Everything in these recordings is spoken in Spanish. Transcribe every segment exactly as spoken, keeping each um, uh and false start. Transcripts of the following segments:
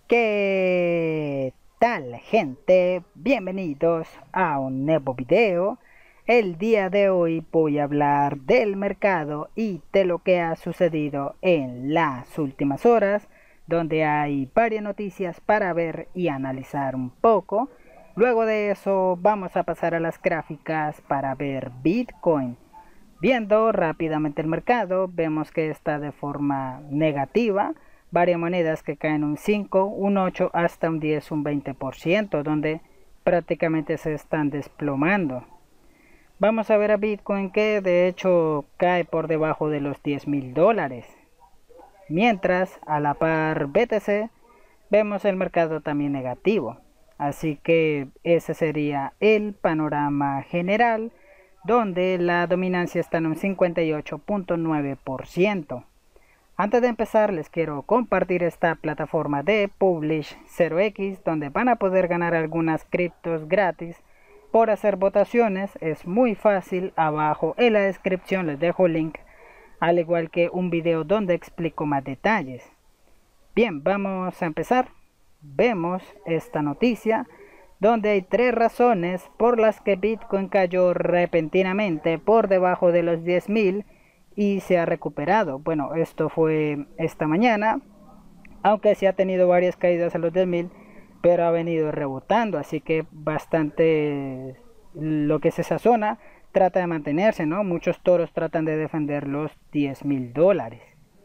¿Qué tal, gente? Bienvenidos a un nuevo video. El día de hoy voy a hablar del mercado y de lo que ha sucedido en las últimas horas, donde hay varias noticias para ver y analizar un poco. Luego de eso vamos a pasar a las gráficas para ver Bitcoin. Viendo rápidamente el mercado, vemos que está de forma negativa. Varias monedas que caen un cinco, un ocho, hasta un diez, un veinte por ciento, donde prácticamente se están desplomando. Vamos a ver a Bitcoin, que de hecho cae por debajo de los diez mil dólares. Mientras, a la par B T C, vemos el mercado también negativo. Así que ese sería el panorama general, donde la dominancia está en un cincuenta y ocho punto nueve por ciento. Antes de empezar, les quiero compartir esta plataforma de Publish cero x, donde van a poder ganar algunas criptos gratis por hacer votaciones. Es muy fácil. Abajo en la descripción les dejo el link, al igual que un video donde explico más detalles. Bien, vamos a empezar. Vemos esta noticia donde hay tres razones por las que Bitcoin cayó repentinamente por debajo de los diez mil y se ha recuperado. Bueno, esto fue esta mañana, aunque sí ha tenido varias caídas a los diez mil, pero ha venido rebotando, así que bastante lo que es esa zona trata de mantenerse, ¿no? Muchos toros tratan de defender los diez mil dólares.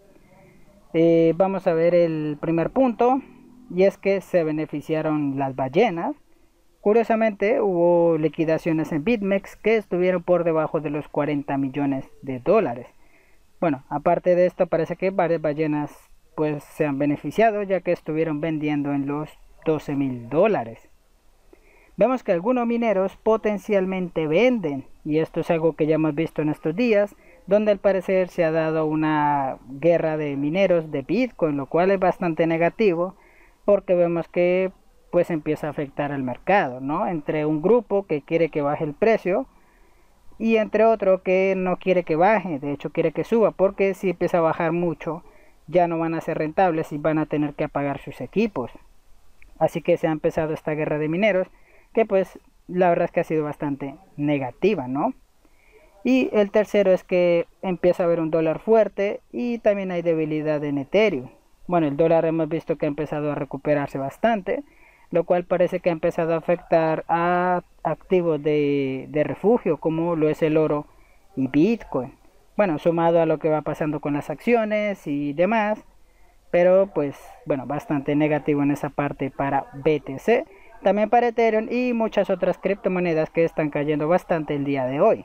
Eh, vamos a ver el primer punto, y es que se beneficiaron las ballenas. Curiosamente, hubo liquidaciones en BitMEX que estuvieron por debajo de los cuarenta millones de dólares. Bueno, aparte de esto, parece que varias ballenas pues se han beneficiado, ya que estuvieron vendiendo en los doce mil dólares. Vemos que algunos mineros potencialmente venden, y esto es algo que ya hemos visto en estos días, donde al parecer se ha dado una guerra de mineros de Bitcoin, lo cual es bastante negativo, porque vemos que pues empieza a afectar al mercado, ¿no? Entre un grupo que quiere que baje el precio y entre otro que no quiere que baje, de hecho quiere que suba, porque si empieza a bajar mucho ya no van a ser rentables y van a tener que apagar sus equipos. Así que se ha empezado esta guerra de mineros, que pues la verdad es que ha sido bastante negativa, ¿no? Y el tercero es que empieza a haber un dólar fuerte y también hay debilidad en Ethereum. Bueno, el dólar hemos visto que ha empezado a recuperarse bastante, lo cual parece que ha empezado a afectar a activos de, de refugio, como lo es el oro y Bitcoin. Bueno, sumado a lo que va pasando con las acciones y demás, pero pues bueno, bastante negativo en esa parte para B T C, también para Ethereum y muchas otras criptomonedas que están cayendo bastante el día de hoy.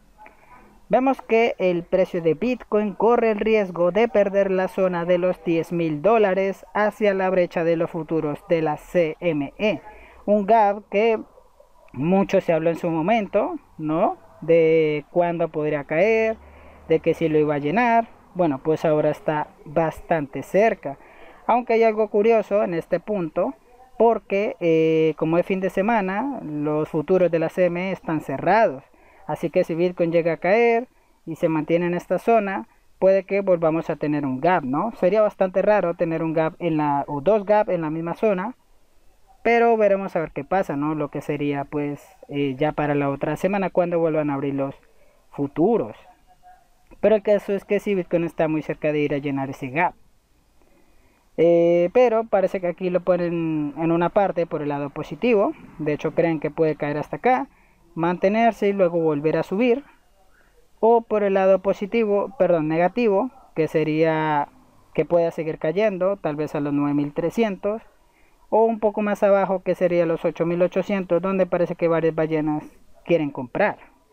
Vemos que el precio de Bitcoin corre el riesgo de perder la zona de los diez mil dólares hacia la brecha de los futuros de la C M E. Un gap que mucho se habló en su momento, ¿no? De cuándo podría caer, de que si lo iba a llenar. Bueno, pues ahora está bastante cerca. Aunque hay algo curioso en este punto, porque eh, como es fin de semana, los futuros de la C M E están cerrados. Así que si Bitcoin llega a caer y se mantiene en esta zona, puede que volvamos a tener un gap, ¿no? Sería bastante raro tener un gap en la, o dos gaps en la misma zona, pero veremos a ver qué pasa, ¿no? Lo que sería pues eh, ya para la otra semana cuando vuelvan a abrir los futuros. Pero el caso es que si Bitcoin está muy cerca de ir a llenar ese gap. Eh, pero parece que aquí lo ponen en una parte por el lado positivo. De hecho creen que puede caer hasta acá, mantenerse y luego volver a subir, o por el lado positivo, perdón, negativo, que sería que pueda seguir cayendo, tal vez a los nueve mil trescientos, o un poco más abajo, que sería los ocho mil ochocientos, donde parece que varias ballenas quieren comprar.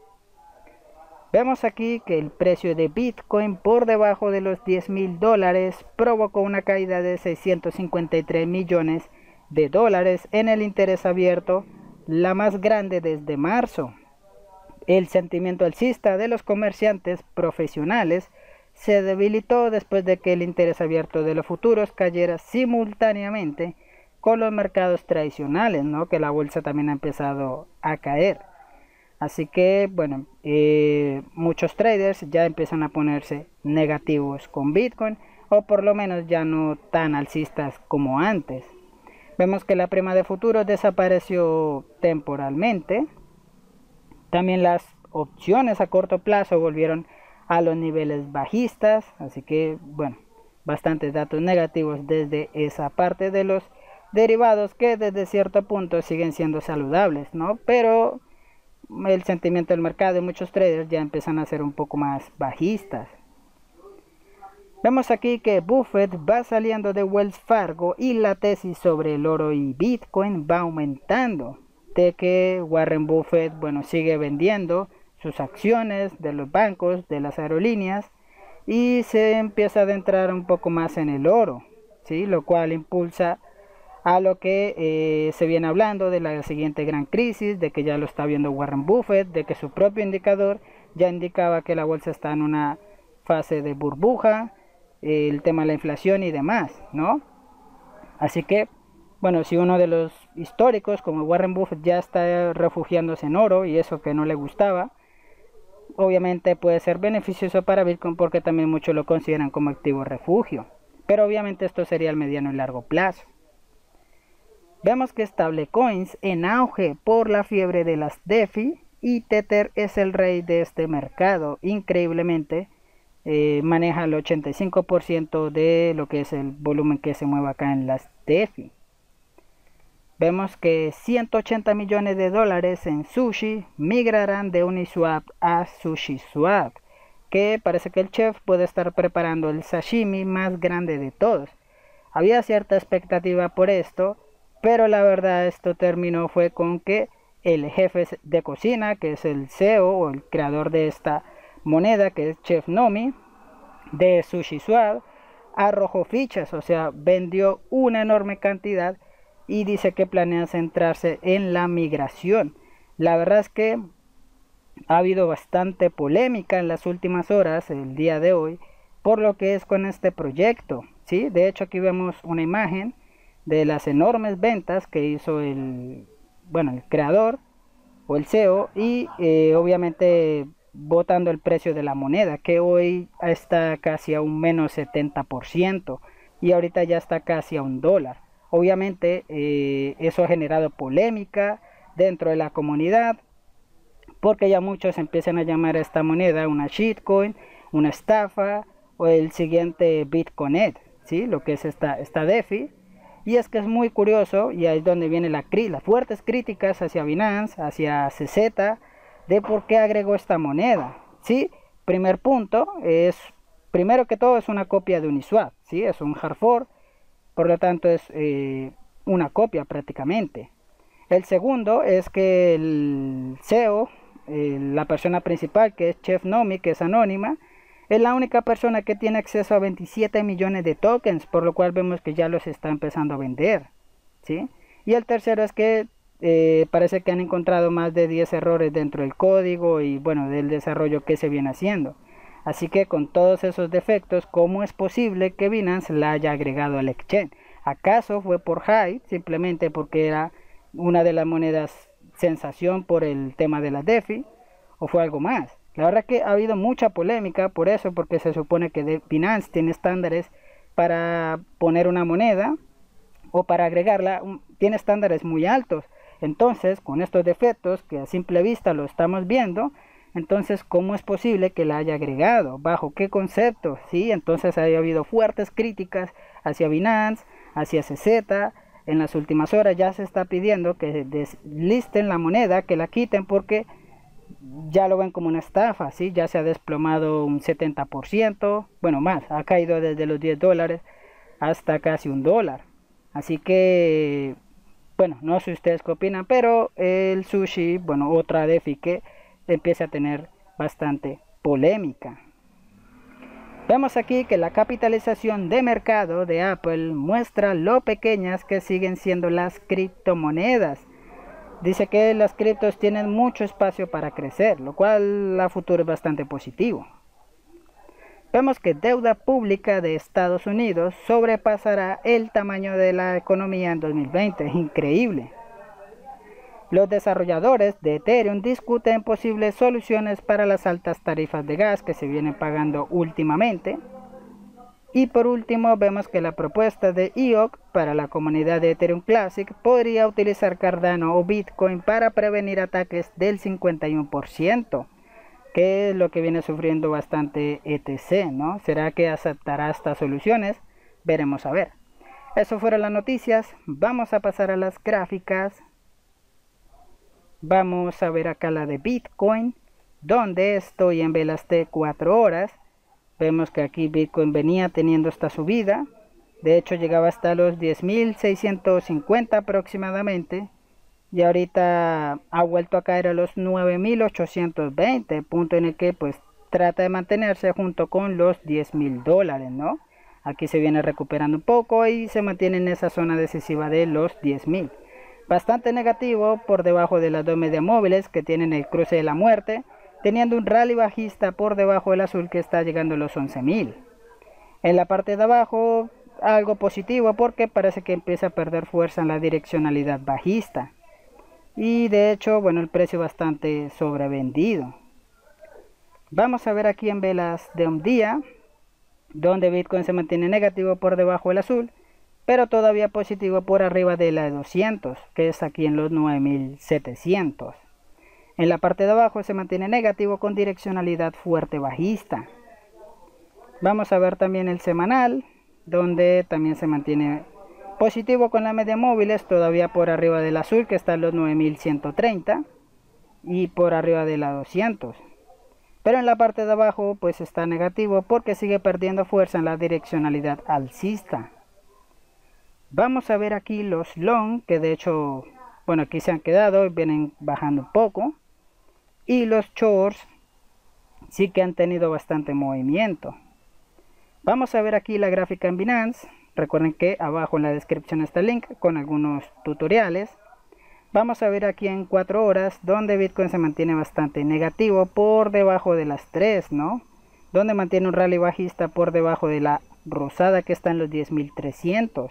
Vemos aquí que el precio de Bitcoin por debajo de los diez mil dólares provocó una caída de seiscientos cincuenta y tres millones de dólares en el interés abierto, la más grande desde marzo. El sentimiento alcista de los comerciantes profesionales se debilitó después de que el interés abierto de los futuros cayera simultáneamente con los mercados tradicionales, ¿no? Que la bolsa también ha empezado a caer. Así que bueno, eh, muchos traders ya empiezan a ponerse negativos con Bitcoin, o por lo menos ya no tan alcistas como antes. Vemos que la prima de futuro desapareció temporalmente. También las opciones a corto plazo volvieron a los niveles bajistas, así que bueno, bastantes datos negativos desde esa parte de los derivados, que desde cierto punto siguen siendo saludables, ¿no? Pero el sentimiento del mercado y muchos traders ya empiezan a ser un poco más bajistas. Vemos aquí que Buffett va saliendo de Wells Fargo y la tesis sobre el oro y Bitcoin va aumentando, de que Warren Buffett, bueno, sigue vendiendo sus acciones de los bancos, de las aerolíneas, y se empieza a adentrar un poco más en el oro, ¿sí? Lo cual impulsa a lo que eh, se viene hablando de la siguiente gran crisis, de que ya lo está viendo Warren Buffett, de que su propio indicador ya indicaba que la bolsa está en una fase de burbuja, eh, el tema de la inflación y demás, ¿no? Así que, bueno, si uno de los históricos como Warren Buffett ya está refugiándose en oro y eso que no le gustaba, obviamente puede ser beneficioso para Bitcoin porque también muchos lo consideran como activo refugio. Pero obviamente esto sería el mediano y largo plazo. Vemos que stablecoins en auge por la fiebre de las DeFi y Tether es el rey de este mercado. Increíblemente eh, maneja el ochenta y cinco por ciento de lo que es el volumen que se mueve acá en las DeFi. Vemos que ciento ochenta millones de dólares en Sushi migrarán de Uniswap a SushiSwap, que parece que el chef puede estar preparando el sashimi más grande de todos. Había cierta expectativa por esto, pero la verdad esto terminó fue con que el jefe de cocina, que es el C E O o el creador de esta moneda, que es Chef Nomi de SushiSwap, arrojó fichas, o sea, vendió una enorme cantidad y dice que planea centrarse en la migración. La verdad es que ha habido bastante polémica en las últimas horas, el día de hoy, por lo que es con este proyecto, ¿sí? De hecho aquí vemos una imagen de las enormes ventas que hizo el, bueno, el creador o el C E O y eh, obviamente botando el precio de la moneda, que hoy está casi a un menos setenta por ciento y ahorita ya está casi a un dólar. Obviamente eh, eso ha generado polémica dentro de la comunidad, porque ya muchos empiezan a llamar a esta moneda una shitcoin, una estafa o el siguiente Bitcoinet, ¿sí? Lo que es esta, esta DeFi. Y es que es muy curioso, y ahí es donde vienen la, las fuertes críticas hacia Binance, hacia C Z, de por qué agregó esta moneda, ¿sí? Primer punto, es, primero que todo es una copia de Uniswap, ¿sí? Es un hard fork, por lo tanto es eh, una copia prácticamente. El segundo es que el C E O, eh, la persona principal, que es Chef Nomi, que es anónima, es la única persona que tiene acceso a veintisiete millones de tokens, por lo cual vemos que ya los está empezando a vender, ¿sí? Y el tercero es que eh, parece que han encontrado más de diez errores dentro del código y bueno, del desarrollo que se viene haciendo. Así que con todos esos defectos, ¿cómo es posible que Binance la haya agregado al exchange? ¿Acaso fue por hype? Simplemente porque era una de las monedas sensación por el tema de la DeFi, ¿o fue algo más? La verdad que ha habido mucha polémica por eso, porque se supone que Binance tiene estándares para poner una moneda o para agregarla, tiene estándares muy altos. Entonces, con estos defectos que a simple vista lo estamos viendo, entonces, ¿cómo es posible que la haya agregado? ¿Bajo qué concepto? ¿Sí? Entonces, ha habido fuertes críticas hacia Binance, hacia C Z. En las últimas horas ya se está pidiendo que deslisten la moneda, que la quiten porque ya lo ven como una estafa, ¿sí? Ya se ha desplomado un setenta por ciento, bueno más, ha caído desde los diez dólares hasta casi un dólar. Así que, bueno, no sé ustedes qué opinan, pero el sushi, bueno, otra DeFi que empieza a tener bastante polémica. Vemos aquí que la capitalización de mercado de Apple muestra lo pequeñas que siguen siendo las criptomonedas. Dice que las criptos tienen mucho espacio para crecer, lo cual a futuro es bastante positivo. Vemos que deuda pública de Estados Unidos sobrepasará el tamaño de la economía en dos mil veinte. Increíble. Los desarrolladores de Ethereum discuten posibles soluciones para las altas tarifas de gas que se vienen pagando últimamente. Y por último vemos que la propuesta de I O C para la comunidad de Ethereum Classic podría utilizar Cardano o Bitcoin para prevenir ataques del cincuenta y uno por ciento, que es lo que viene sufriendo bastante E T C, ¿no? ¿Será que aceptará estas soluciones? Veremos a ver. Eso fueron las noticias. Vamos a pasar a las gráficas. Vamos a ver acá la de Bitcoin, donde estoy en velas de cuatro horas. Vemos que aquí Bitcoin venía teniendo esta subida. De hecho llegaba hasta los diez mil seiscientos cincuenta aproximadamente. Y ahorita ha vuelto a caer a los nueve mil ochocientos veinte. Punto en el que pues trata de mantenerse junto con los diez mil dólares, ¿no? Aquí se viene recuperando un poco y se mantiene en esa zona decisiva de los diez mil. Bastante negativo por debajo de las dos medias móviles que tienen el cruce de la muerte, teniendo un rally bajista por debajo del azul que está llegando a los once mil. En la parte de abajo algo positivo porque parece que empieza a perder fuerza en la direccionalidad bajista. Y de hecho, bueno, el precio bastante sobrevendido. Vamos a ver aquí en velas de un día, donde Bitcoin se mantiene negativo por debajo del azul, pero todavía positivo por arriba de la de doscientos, que es aquí en los nueve mil setecientos. En la parte de abajo se mantiene negativo con direccionalidad fuerte bajista. Vamos a ver también el semanal, donde también se mantiene positivo con la media móviles, todavía por arriba del azul que está en los nueve mil ciento treinta y por arriba de la doscientos. Pero en la parte de abajo pues está negativo porque sigue perdiendo fuerza en la direccionalidad alcista. Vamos a ver aquí los long, que de hecho, bueno, aquí se han quedado y vienen bajando un poco. Y los shorts sí que han tenido bastante movimiento. Vamos a ver aquí la gráfica en Binance. Recuerden que abajo en la descripción está el link con algunos tutoriales. Vamos a ver aquí en cuatro horas, donde Bitcoin se mantiene bastante negativo por debajo de las tres, ¿no? Donde mantiene un rally bajista por debajo de la rosada que está en los diez mil trescientos.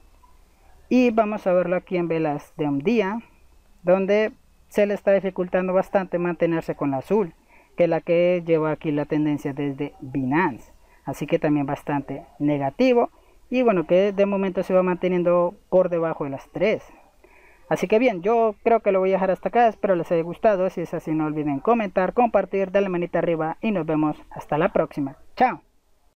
Y vamos a verlo aquí en velas de un día, donde se le está dificultando bastante mantenerse con la azul, que es la que lleva aquí la tendencia desde Binance. Así que también bastante negativo. Y bueno, que de momento se va manteniendo por debajo de las tres. Así que bien, yo creo que lo voy a dejar hasta acá. Espero les haya gustado. Si es así, no olviden comentar, compartir, darle manita arriba y nos vemos hasta la próxima. Chao.